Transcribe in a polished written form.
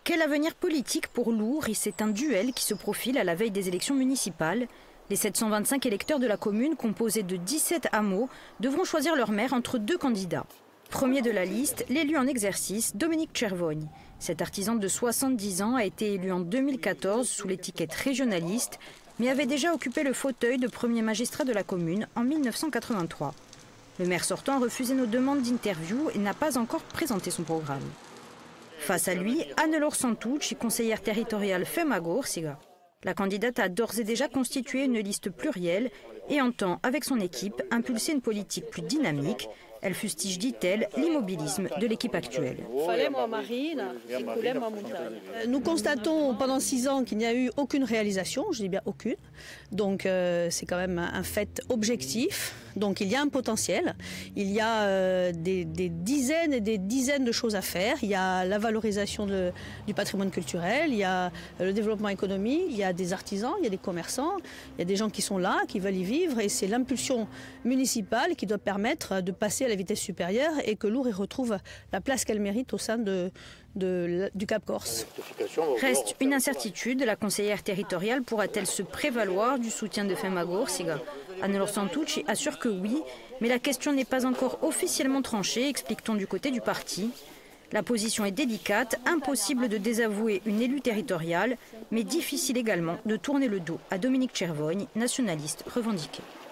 Quel avenir politique pour Lourdes? C'est un duel qui se profile à la veille des élections municipales. Les 725 électeurs de la commune, composés de 17 hameaux, devront choisir leur maire entre deux candidats. Premier de la liste, l'élu en exercice, Dominique Cervogne. Cet artisan de 70 ans a été élu en 2014 sous l'étiquette régionaliste, mais avait déjà occupé le fauteuil de premier magistrat de la commune en 1983. Le maire sortant a refusé nos demandes d'interview et n'a pas encore présenté son programme. Face à lui, Anne-Laure Santucci, conseillère territoriale Femagor-Siga. La candidate a d'ores et déjà constitué une liste plurielle et entend, avec son équipe, impulser une politique plus dynamique. Elle fustige, dit-elle, l'immobilisme de l'équipe actuelle. Nous constatons pendant 6 ans qu'il n'y a eu aucune réalisation, je dis bien aucune. Donc c'est quand même un fait objectif. Donc il y a un potentiel, il y a des dizaines et des dizaines de choses à faire. Il y a la valorisation du patrimoine culturel, il y a le développement économique, il y a des artisans, il y a des commerçants, il y a des gens qui sont là, qui veulent y vivre. Et c'est l'impulsion municipale qui doit permettre de passer à la vitesse supérieure et que Lourdes retrouve la place qu'elle mérite au sein du Cap Corse. Reste une incertitude, la conseillère territoriale pourra-t-elle se prévaloir du soutien de Femagor-Siga? Anne-Laure Santucci assure que oui, mais la question n'est pas encore officiellement tranchée, explique-t-on du côté du parti. La position est délicate, impossible de désavouer une élue territoriale, mais difficile également de tourner le dos à Dominique Cervogne, nationaliste revendiqué.